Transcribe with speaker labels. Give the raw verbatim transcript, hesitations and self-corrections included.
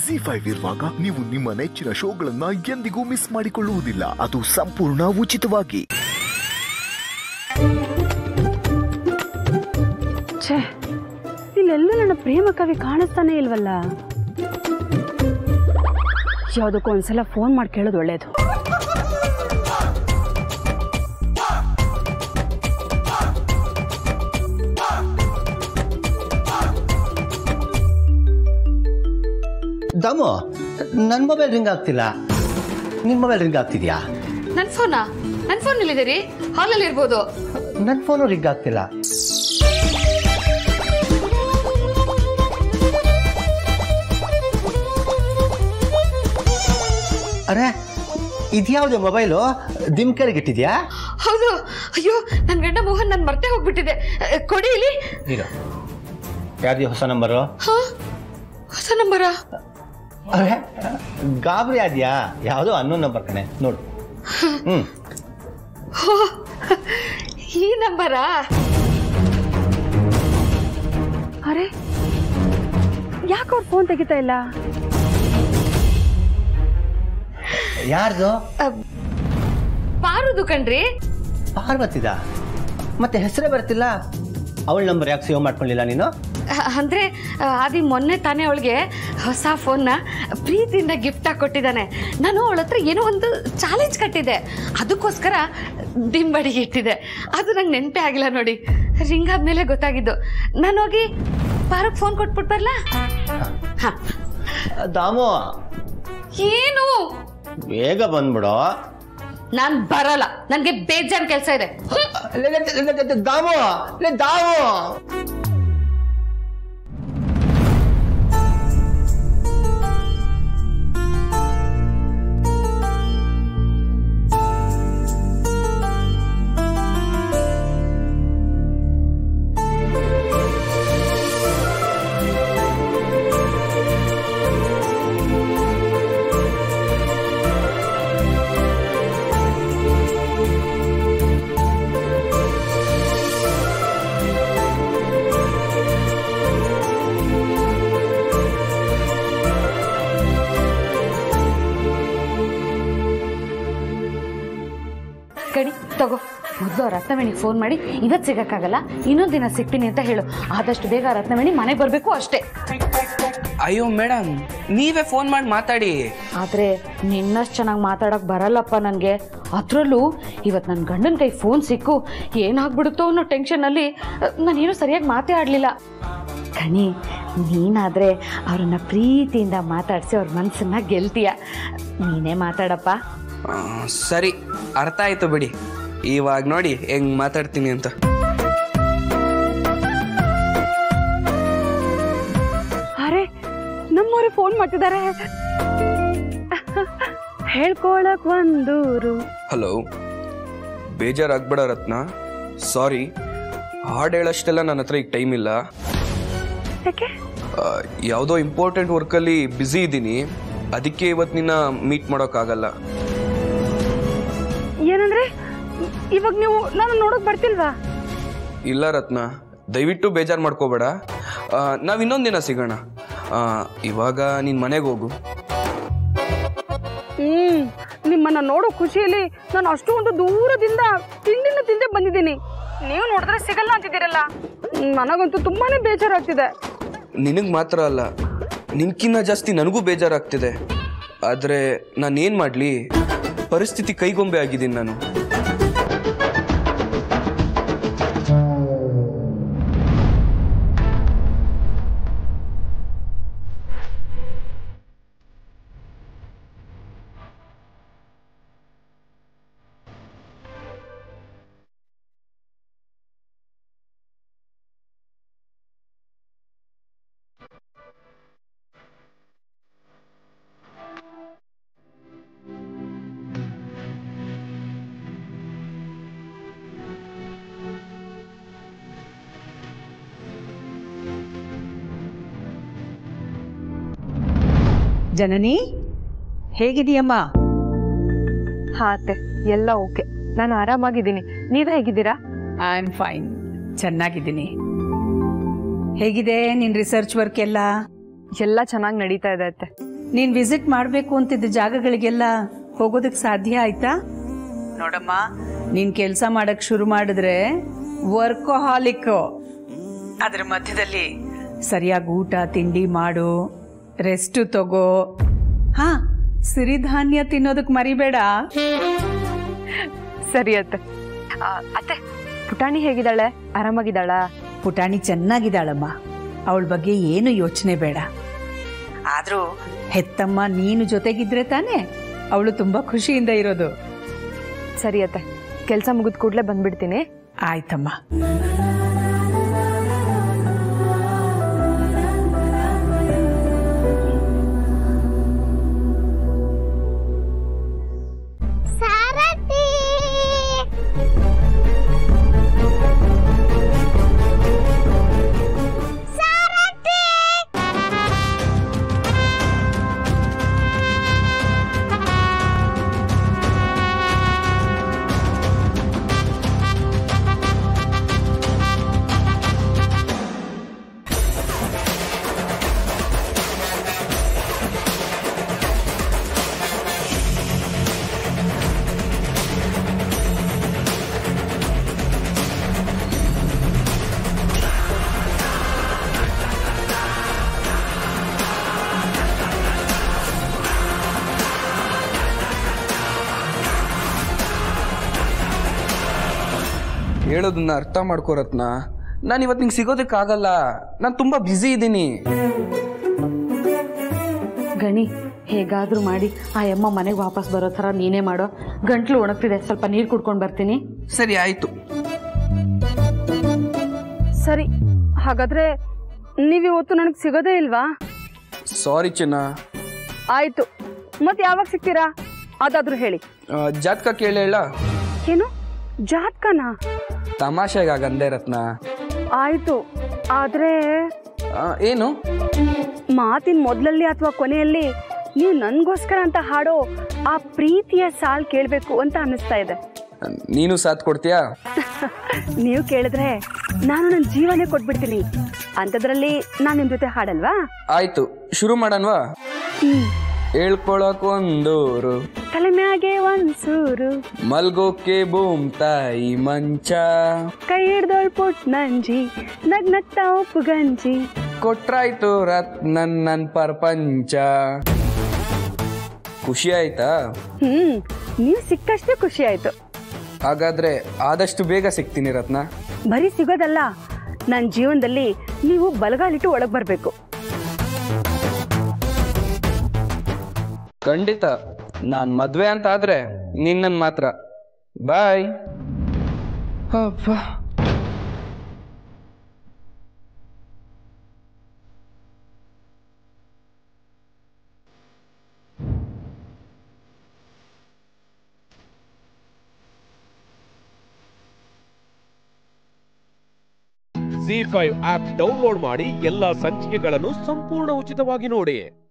Speaker 1: G five ಇರುವಾಗ ನೀವು ನಿಮ್ಮ ನೆಚ್ಚಿನ ಶೋಗಳನ್ನ ಎಂದಿಗೂ ಮಿಸ್ ಮಾಡಿಕೊಳ್ಳುವುದಿಲ್ಲ, ಅದು ಸಂಪೂರ್ಣ ಉಚಿತವಾಗಿ.
Speaker 2: ಛೇ, ಇಲ್ಲೆಲ್ಲ ನನ್ನ ಪ್ರೇಮ ಕವಿ ಕಾಣಿಸ್ತಾನೆ ಇಲ್ವಲ್ಲ. ಯಾವುದಕ್ಕೂ ಒಂದ್ಸಲ ಫೋನ್ ಮಾಡಿ ಕೇಳೋದು ಒಳ್ಳೇದು.
Speaker 3: ದಾಮು, ನನ್ನ ಮೊಬೈಲ್ ರಿಂಗ್ ಆಗ್ತಿಲ್ಲ, ನಿನ್ನ ಮೊಬೈಲ್ ರಿಂಗ್ ಆಗ್ತಿದ್ಯಾ?
Speaker 4: ನನ್ನ ಫೋನಾ? ನನ್ನ ಫೋನ್ ಇಲ್ಲಿದೆ, ಹಾಲಲ್ಲಿ ಇರ್ಬೋದು.
Speaker 3: ನನ್ನ ಫೋನು ರಿಂಗ್ ಆಗ್ತಿಲ್ಲ. ಅರೆ, ಇದ್ಯಾವುದೇ ಮೊಬೈಲು ದಿಮ್ಕರಿಗೆ ಇಟ್ಟಿದ್ಯಾ?
Speaker 4: ಹೌದು. ಅಯ್ಯೋ, ನನ್ನ ಗಂಡ ಮೋಹನ್ ನಾನು ಮರ್ತೇ ಹೋಗ್ಬಿಟ್ಟಿದೆ. ಕೊಡಿ ಇಲ್ಲಿ.
Speaker 3: ಯಾರ್ದು ಹೊಸ ನಂಬರು?
Speaker 4: ಹೊಸ ನಂಬರಾ?
Speaker 3: ಅರೆ, ಗಾಬರಿ ಆದ್ಯಾ? ಯಾವುದೋ ಅನ್ನೋ ನಂಬರ್ ಕಣೆ, ನೋಡು. ಹ್ಮ್,
Speaker 4: ಈ ನಂಬರಾ?
Speaker 2: ಅರೆ, ಯಾಕೆ ಅವ್ರು ಫೋನ್ ತೆಗಿತಾ ಇಲ್ಲ?
Speaker 3: ಯಾರ್ದು?
Speaker 4: ಪಾರುದು ಕಣ್ರಿ.
Speaker 3: ಪಾರ್ವತಿದ? ಮತ್ತೆ ಹೆಸರೇ ಬರ್ತಿಲ್ಲ. ಅವಳ ನಂಬರ್ ಯಾಕೆ ಸೇವ್ ಮಾಡ್ಕೊಳ್ಳಿಲ್ಲ ನೀನು?
Speaker 4: ಅಂದ್ರೆ ಆದಿ ಮೊನ್ನೆ ತಾನೇ ಅವಳಿಗೆ ಹೊಸ ಫೋನ್ನ ಪ್ರೀತಿಯಿಂದ ಗಿಫ್ಟ್ ಆಗಿ ಕೊಟ್ಟಿದ್ದಾನೆ. ನಾನು ಅವಳ ಹತ್ರ ಏನೋ ಒಂದು ಚಾಲೆಂಜ್ ಕಟ್ಟಿದ್ದೆ, ಅದಕ್ಕೋಸ್ಕರ ದಿಂಬಡಿಗೆ ಇಟ್ಟಿದ್ದೆ. ಅದು ನಂಗೆ ನೆನಪೇ ಆಗಿಲ್ಲ ನೋಡಿ. ರಿಂಗ್ ಆದ್ಮೇಲೆ ಗೊತ್ತಾಗಿದ್ದು. ನಾನು ಹೋಗಿ ಪಾರಕ್ ಫೋನ್ ಕೊಟ್ಬಿಟ್ಟು ಬರ್ಲಾ? ಹಾ.
Speaker 3: ದಾಮು,
Speaker 4: ಏನು?
Speaker 3: ಬೇಗ ಬಂದ್ಬಿಡೋ.
Speaker 4: ನಾನ್ ಬರಲ್ಲ, ನನ್ಗೆ ಬೇಜಾನ್ ಕೆಲಸ ಇದೆ.
Speaker 3: ದಾಮು, ದಾಮು.
Speaker 4: ಕಡಿ ತಗೋ. ಮೊದಲು ರತ್ನವೇಣಿಗೆ ಫೋನ್ ಮಾಡಿ ಇವತ್ತು ಸಿಗಕ್ಕಾಗಲ್ಲ, ಇನ್ನೊಂದು ದಿನ ಸಿಗ್ತೀನಿ ಅಂತ ಹೇಳು. ಆದಷ್ಟು ಬೇಗ ರತ್ನವೇಣಿ ಮನೆಗೆ ಬರಬೇಕು ಅಷ್ಟೇ.
Speaker 5: ಅಯ್ಯೋ ಮೇಡಮ್, ನೀವೇ ಫೋನ್ ಮಾಡಿ ಮಾತಾಡಿ.
Speaker 4: ಆದರೆ ನಿನ್ನಷ್ಟು ಚೆನ್ನಾಗಿ ಮಾತಾಡೋಕೆ ಬರಲ್ಲಪ್ಪ ನನಗೆ. ಅದರಲ್ಲೂ ಇವತ್ತು ನನ್ನ ಗಂಡನ ಕೈ ಫೋನ್ ಸಿಕ್ಕು ಏನಾಗ್ಬಿಡುತ್ತೋ ಅನ್ನೋ ಟೆನ್ಷನಲ್ಲಿ ನಾನೇನು ಸರಿಯಾಗಿ ಮಾತೇ ಆಡಲಿಲ್ಲ. ಕಣಿ, ನೀನಾದರೆ ಅವ್ರನ್ನ ಪ್ರೀತಿಯಿಂದ ಮಾತಾಡಿಸಿ ಅವ್ರ ಮನಸ್ಸನ್ನ ಗೆಲ್ತೀಯ. ನೀನೇ ಮಾತಾಡಪ್ಪ.
Speaker 5: ಸರಿ, ಅರ್ಥ ಆಯ್ತು ಬಿಡಿ. ಇವಾಗ ನೋಡಿ ಹೆಂಗ್ ಮಾತಾಡ್ತೀನಿ ಅಂತ.
Speaker 2: ಅರೆ, ನಮ್ಮವ್ರೆ ಫೋನ್ ಮಾಡ್ತಿದ್ದಾರೆ. ಹೇಳ್ಕೊಳಕ್ ಒಂದೂರು.
Speaker 5: ಹಲೋ, ಬೇಜಾರಾಗ್ಬೇಡ ರತ್ನ. ಸಾರಿ, ಹಾಡು ಹೇಳೋಷ್ಟೆಲ್ಲ ನನ್ನ ಹತ್ರ ಈಗ ಟೈಮ್ ಇಲ್ಲ.
Speaker 2: ಯಾಕೆ?
Speaker 5: ಯಾವುದೋ ಇಂಪಾರ್ಟೆಂಟ್ ವರ್ಕಲ್ಲಿ ಬ್ಯುಸಿ ಇದ್ದೀನಿ, ಅದಕ್ಕೆ ಇವತ್ತು ನಿನ್ನ ಮೀಟ್ ಮಾಡೋಕ್ಕಾಗಲ್ಲ.
Speaker 2: ಏನಂದ್ರೆ ಇವಾಗ ನೀವು ನಾನು ನೋಡೋಕೆ ಬರ್ತಿಲ್ವಾ?
Speaker 5: ಇಲ್ಲ ರತ್ನ, ದಯವಿಟ್ಟು ಬೇಜಾರು ಮಾಡ್ಕೋಬೇಡ. ನಾವು ಇನ್ನೊಂದು ದಿನ ಸಿಗೋಣ. ಇವಾಗ ನೀನು ಮನೆಗೆ ಹೋಗು.
Speaker 2: ಹ್ಮ್, ನಿಮ್ಮನ್ನ ನೋಡೋ ಖುಷಿಯಲ್ಲಿ ನಾನು ಅಷ್ಟೊಂದು ದೂರದಿಂದ ತಿಂಡಿನ ತಿಂದೆ ಬಂದಿದ್ದೀನಿ. ನೀವು ನೋಡಿದ್ರೆ ಸಿಗಲ್ಲ ಅಂತಿದ್ದೀರಲ್ಲ, ನನಗಂತೂ ತುಂಬಾನೇ ಬೇಜಾರಾಗ್ತಿದೆ.
Speaker 5: ನಿನಗೆ ಮಾತ್ರ ಅಲ್ಲ, ನಿನ್ಕಿನ್ನ ಜಾಸ್ತಿ ನನಗೂ ಬೇಜಾರಾಗ್ತಿದೆ. ಆದರೆ ನಾನೇನು ಮಾಡಲಿ, ಪರಿಸ್ಥಿತಿ ಕೈಗೊಂಬೆ ಆಗಿದ್ದೀನಿ ನಾನು.
Speaker 6: ಜನನಿ, ಹೇಗಿದೀಯಮ್ಮ?
Speaker 2: ಹಾ ಅತ್ತೆ, ಎಲ್ಲ ಓಕೆ. ನಾನು ಆರಾಮಾಗಿದ್ದೀನಿ. ನೀವ್ ಹೇಗಿದ್ದೀರಾ?
Speaker 6: ಐ ಆಮ್ ಫೈನ್, ಚೆನ್ನಾಗಿದ್ದೀನಿ. ಹೇಗಿದೆ ನಿನ್ ರಿಸರ್ಚ್ ವರ್ಕ್ ಎಲ್ಲ?
Speaker 2: ಎಲ್ಲ ಚೆನ್ನಾಗಿ ನಡೀತಾ ಇದೆ ಅತ್ತೆ.
Speaker 6: ನೀನ್ ವಿಸಿಟ್ ಮಾಡಬೇಕು ಅಂತಿದ್ದ ಜಾಗಗಳಿಗೆಲ್ಲ ಹೋಗೋದಕ್ಕೆ ಸಾಧ್ಯ ಆಯ್ತಾ? ನೋಡಮ್ಮ, ನೀನ್ ಕೆಲಸ ಮಾಡಕ್ ಶುರು ಮಾಡಿದ್ರೆ ವರ್ಕೋಹಾಲಿಕ್. ಅದ್ರ ಮಧ್ಯದಲ್ಲಿ ಸರಿಯಾಗಿ ಊಟ ತಿಂಡಿ ಮಾಡು, ರೆಸ್ಟ್ ತಗೋ. ಹಾ, ಸಿರಿಧಾನ್ಯ ತಿನ್ನೋದಕ್ ಮರಿಬೇಡ.
Speaker 2: ಸರಿ ಅತ್ತೆ. ಅತ್ತೆ, ಪುಟಾಣಿ ಹೇಗಿದ್ದಾಳೆ? ಆರಾಮಾಗಿದ್ದಾಳ?
Speaker 6: ಪುಟಾಣಿ ಚೆನ್ನಾಗಿದ್ದಾಳಮ್ಮ, ಅವಳ ಬಗ್ಗೆ ಏನು ಯೋಚನೆ ಬೇಡ. ಆದ್ರೂ ಹೆತ್ತಮ್ಮ ನೀನು ಜೊತೆಗಿದ್ರೆ ತಾನೇ ಅವಳು ತುಂಬಾ ಖುಷಿಯಿಂದ ಇರೋದು.
Speaker 2: ಸರಿ ಅತ್ತೆ, ಕೆಲಸ ಮುಗಿದ ಕೂಡಲೇ ಬಂದ್ಬಿಡ್ತೀನಿ.
Speaker 6: ಆಯ್ತಮ್ಮ.
Speaker 5: ಹೇಳೋದನ್ನ ಅರ್ಥ ಮಾಡ್ಕೋ ರತ್ನ. ನಾನು ಇವತ್ತು ನಿಂಗೆ ಸಿಗೋದಕ್ಕಾಗಲ್ಲ, ನಾನು ತುಂಬ ಬ್ಯುಸಿ ಇದ್ದೀನಿ.
Speaker 4: ಗಣಿ, ಹೇಗಾದರೂ ಮಾಡಿ ಆ ಅಮ್ಮ ಮನೆಗೆ ವಾಪಸ್ ಬರೋ ಥರ ನೀನೇ ಮಾಡೋ. ಗಂಟ್ಲು ಒಣಗ್ತಿದೆ, ಸ್ವಲ್ಪ ನೀರು ಕುಡ್ಕೊಂಡು ಬರ್ತೀನಿ.
Speaker 5: ಸರಿ, ಆಯಿತು.
Speaker 2: ಸರಿ, ಹಾಗಾದ್ರೆ ನೀವಿವತ್ತು ನನಗೆ ಸಿಗೋದೇ ಇಲ್ವಾ?
Speaker 5: ಸಾರಿ ಚಿನ್ನ.
Speaker 2: ಆಯ್ತು, ಮತ್ತೆ ಯಾವಾಗ ಸಿಗ್ತೀರಾ ಅದಾದ್ರೂ ಹೇಳಿ.
Speaker 5: ಜಾತಕ ಕೇಳಿ ಹೇಳ.
Speaker 2: ಏನು ಜಾತಕನಾ?
Speaker 5: ತಮಾಷೆಗಾಗಂದೆ ರತ್ನ.
Speaker 2: ಆಯ್ತು, ಆದ್ರೆ
Speaker 5: ಏನು?
Speaker 2: ಮಾತಿನ ಮೊದಲಲ್ಲಿ ಅಥವಾ ಕೊನೆಯಲ್ಲಿ ನೀವು ನನ್ಗೋಸ್ಕರ ಅಂತ ಹಾಡೋ ಆ ಪ್ರೀತಿಯ ಸಾಲ್ ಕೇಳಬೇಕು ಅಂತ ಅನ್ನಿಸ್ತಾ ಇದೆ.
Speaker 5: ನೀನು ಸಾಥ್ ಕೊಡ್ತೀಯಾ?
Speaker 2: ನೀವು ಕೇಳಿದ್ರೆ ನಾನು ನನ್ನ ಜೀವನೇ ಕೊಟ್ಬಿಡ್ತೀನಿ. ಅಂಥದ್ರಲ್ಲಿ ನಾನು ನಿಮ್ ಜೊತೆ ಹಾಡಲ್ವಾ?
Speaker 5: ಆಯ್ತು, ಶುರು ಮಾಡೋಣವಾ? ಹೇಳ್ಕೊಳಕ್ ಒಂದೂರು,
Speaker 2: ತಲೆ ಮ್ಯಾಗೆ ಒಂದ್ಸೂರು,
Speaker 5: ಮಲ್ಗೋಕೆ ಬೂಮ್ ತಾಯಿ ಮಂಚ,
Speaker 2: ಕೈ ಹಿಡ್ದೋಳ್ ಪುಟ್ ನಂಜಿ, ನಗ್ ನಗ್ತಾ ಉಪ್ಪು ಗಂಜಿ,
Speaker 5: ಕೊಟ್ರಾಯ್ತು ರತ್ ನನ್ ನನ್ ಪ್ರಪಂಚ. ಖುಷಿ ಆಯ್ತಾ?
Speaker 2: ಹ್ಮ್, ನೀವು ಸಿಕ್ಕಷ್ಟೇ ಖುಷಿ ಆಯ್ತು.
Speaker 5: ಹಾಗಾದ್ರೆ ಆದಷ್ಟು ಬೇಗ ಸಿಗ್ತೀನಿ ರತ್ನ.
Speaker 2: ಬರೀ ಸಿಗೋದಲ್ಲ, ನನ್ನ ಜೀವನದಲ್ಲಿ ನೀವು ಬಲಗಾಲಿಟ್ಟು ಒಳಗ್ ಬರ್ಬೇಕು.
Speaker 5: ಖಂಡಿತ. ನಾನ್ ಮದ್ವೆ ಅಂತ ಆದ್ರೆ ನಿನ್ನನ್ ಮಾತ್ರ. Bye.
Speaker 7: Zee five app download ಮಾಡಿ ಎಲ್ಲಾ ಸಂಚಿಕೆಗಳನ್ನು ಸಂಪೂರ್ಣ ಉಚಿತವಾಗಿ ನೋಡಿ.